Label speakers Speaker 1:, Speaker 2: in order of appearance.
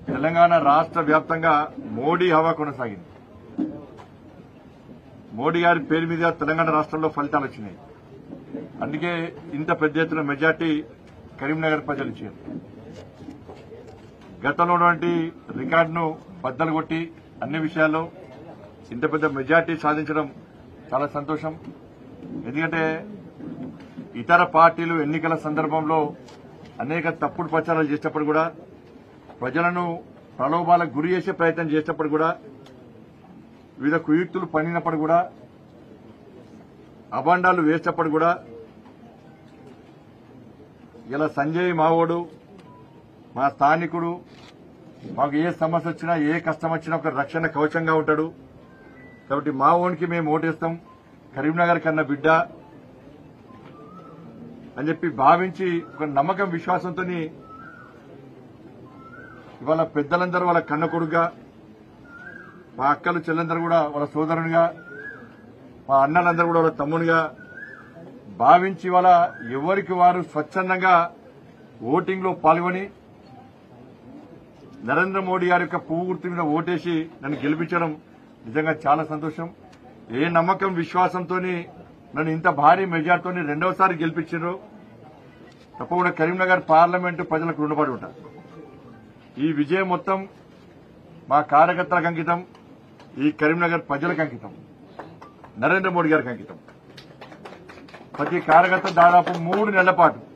Speaker 1: తెలంగాణ రాష్ట్ర వ్యాప్తంగా మోడీ హవా కొనసాగింది. మోడీ గారి పేరు మీద తెలంగాణ రాష్ట్రంలో ఫలితాలు వచ్చినాయి. అందుకే ఇంత పెద్ద ఎత్తున మెజార్టీ కరీంనగర్ ప్రజలు ఇచ్చారు. గతంలో ఉన్నటువంటి రికార్డును బద్దలు కొట్టి అన్ని విషయాల్లో ఇంత పెద్ద మెజార్టీ సాధించడం చాలా సంతోషం. ఎందుకంటే ఇతర పార్టీలు ఎన్నికల సందర్భంలో అనేక తప్పుడు ప్రచారాలు చేసేటప్పుడు కూడా, ప్రజలను ప్రలోభాలకు గురి చేసే ప్రయత్నం చేసేటప్పుడు కూడా, వివిధ కుయుక్తులు పన్నినప్పుడు కూడా, అభాండాలు వేసేటప్పుడు కూడా, ఇలా సంజయ్ మావోడు మా స్థానికుడు, మాకు ఏ సమస్య వచ్చినా ఏ కష్టం వచ్చినా ఒక రక్షణ కవచంగా ఉంటాడు. కాబట్టి మా ఓన్కి మేము ఓటేస్తాం, కరీంనగర్ కన్నా బిడ్డ అని చెప్పి భావించి ఒక నమ్మకం విశ్వాసంతో ఇవాళ పెద్దలందరూ వాళ్ళ కన్న కొడుకుగా, మా అక్కలు చెల్లెందరూ కూడా వాళ్ళ సోదరునిగా, మా అన్నలందరూ కూడా వాళ్ళ తమ్మునిగా భావించి ఇవాళ ఎవరికి వారు స్వచ్ఛందంగా ఓటింగ్ లో పాల్గొని నరేంద్ర మోడీ గారి యొక్క పువ్వు గుర్తు మీద ఓటేసి నన్ను గెలిపించడం నిజంగా చాలా సంతోషం. ఏ నమ్మకం విశ్వాసంతో నన్ను ఇంత భారీ మెజార్టీతో రెండవసారి గెలిపించారు. తప్పకుండా కరీంనగర్ పార్లమెంటు ప్రజలకు రుణపడి ఉంటారు. ఈ విజయం మొత్తం మా కార్యకర్తలకు అంకితం, ఈ కరీంనగర్ ప్రజలకు అంకితం, నరేంద్ర మోడీ గారికి అంకితం. ప్రతి కార్యకర్త దాదాపు 3 నెలల పాటు